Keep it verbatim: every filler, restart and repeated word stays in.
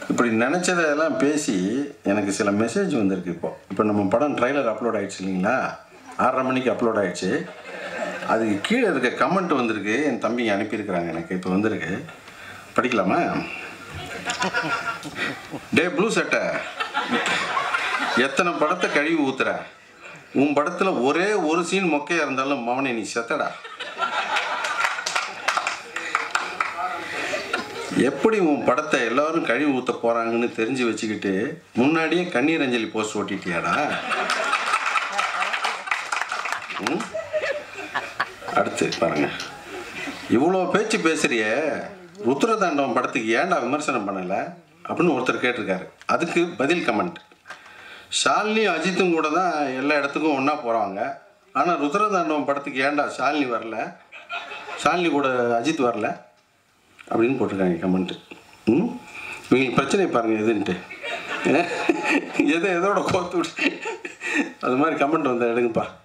இப்படி நினச்சதெல்லாம் பேசி எனக்கு சில மெசேஜ் வந்திருக்கு. இப்போ இப்போ நம்ம படம் ட்ரைலர் அப்லோட் ஆகிடுச்சு இல்லைங்களா? ஆறரை மணிக்கு அப்லோட் ஆகிடுச்சு. அதுக்கு கீழே இருக்க கமெண்ட் வந்திருக்கு. என் தம்பிங்க அனுப்பியிருக்கிறாங்க எனக்கு. இப்போ வந்திருக்கு, படிக்கலாமா? டே ப்ளூ சட்டை, எத்தனை படத்தை கழுவி ஊத்துற? உன் படத்தில் ஒரே ஒரு சீன் மொக்கையாக இருந்தாலும் மவனை நீ செத்தடா. எப்படி உன் படத்தை எல்லாரும் கழுவி ஊற்ற போகிறாங்கன்னு தெரிஞ்சு வச்சுக்கிட்டு முன்னாடியே கண்ணீர் அஞ்சலி போஸ்ட் ஓட்டிட்டியாடா? ம் அடுத்து பாருங்க, இவ்வளோ பேச்சு பேசுறிய ருத்ரதாண்டவம் படத்துக்கு ஏன்டா விமர்சனம் பண்ணலை அப்படின்னு ஒருத்தர் கேட்டிருக்காரு. அதுக்கு பதில் கமெண்ட், ஷாலினியும் அஜித்தும் கூட தான் எல்லா இடத்துக்கும் ஒன்றா போகிறாங்க, ஆனால் ருத்ரதாண்டவம் படத்துக்கு ஏன்டா ஷாலினி வரல, ஷாலினி கூட அஜித் வரல அப்படின்னு போட்டிருக்காங்க கமெண்ட்டு. ம் இவங்களுக்கு பிரச்சனை பாருங்கள் எதுன்ட்டு, எதை எதோட கோர்த்து விட்டு அது மாதிரி கமெண்ட் வந்தால் எடுங்கப்பா.